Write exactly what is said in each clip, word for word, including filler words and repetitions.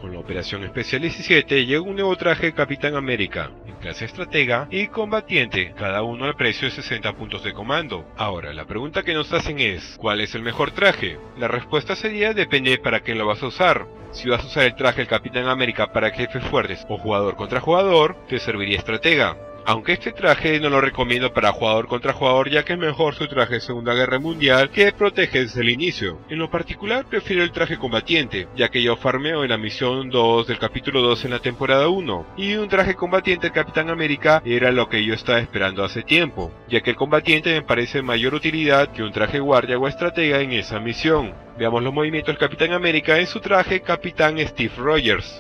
Con la Operación Especial diecisiete llega un nuevo traje de Capitán América, en clase estratega y combatiente, cada uno al precio de sesenta puntos de comando. Ahora, la pregunta que nos hacen es, ¿cuál es el mejor traje? La respuesta sería, depende para qué lo vas a usar. Si vas a usar el traje del Capitán América para jefes fuertes o jugador contra jugador, te serviría estratega. Aunque este traje no lo recomiendo para jugador contra jugador, ya que es mejor su traje de Segunda Guerra Mundial, que protege desde el inicio. En lo particular prefiero el traje combatiente, ya que yo farmeo en la misión dos del capítulo dos en la temporada uno, y un traje combatiente del Capitán América era lo que yo estaba esperando hace tiempo, ya que el combatiente me parece de mayor utilidad que un traje guardia o estratega en esa misión. Veamos los movimientos del Capitán América en su traje Capitán Steve Rogers.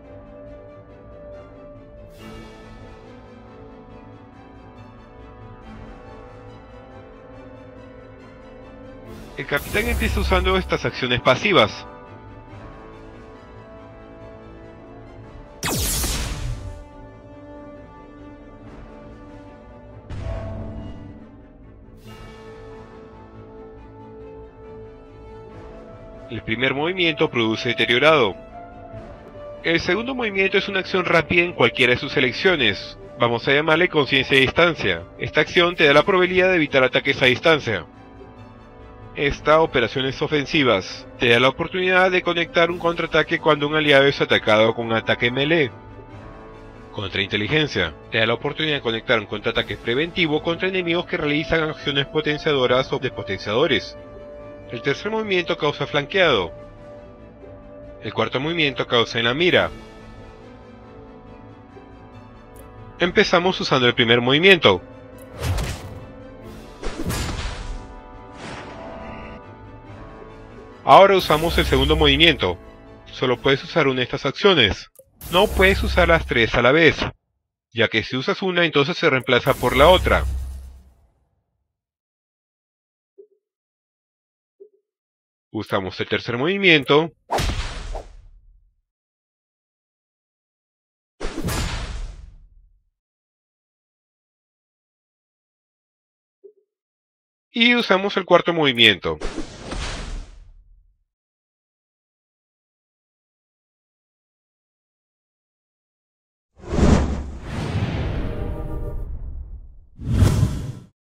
El capitán empieza usando estas acciones pasivas. El primer movimiento produce deteriorado. El segundo movimiento es una acción rápida en cualquiera de sus elecciones. Vamos a llamarle conciencia de distancia. Esta acción te da la probabilidad de evitar ataques a distancia. Esta, operaciones ofensivas, te da la oportunidad de conectar un contraataque cuando un aliado es atacado con un ataque melee. Contrainteligencia, te da la oportunidad de conectar un contraataque preventivo contra enemigos que realizan acciones potenciadoras o despotenciadores. El tercer movimiento causa flanqueado. El cuarto movimiento causa en la mira. Empezamos usando el primer movimiento. Ahora usamos el segundo movimiento. Solo puedes usar una de estas acciones. No puedes usar las tres a la vez, ya que si usas una entonces se reemplaza por la otra. Usamos el tercer movimiento. Y usamos el cuarto movimiento.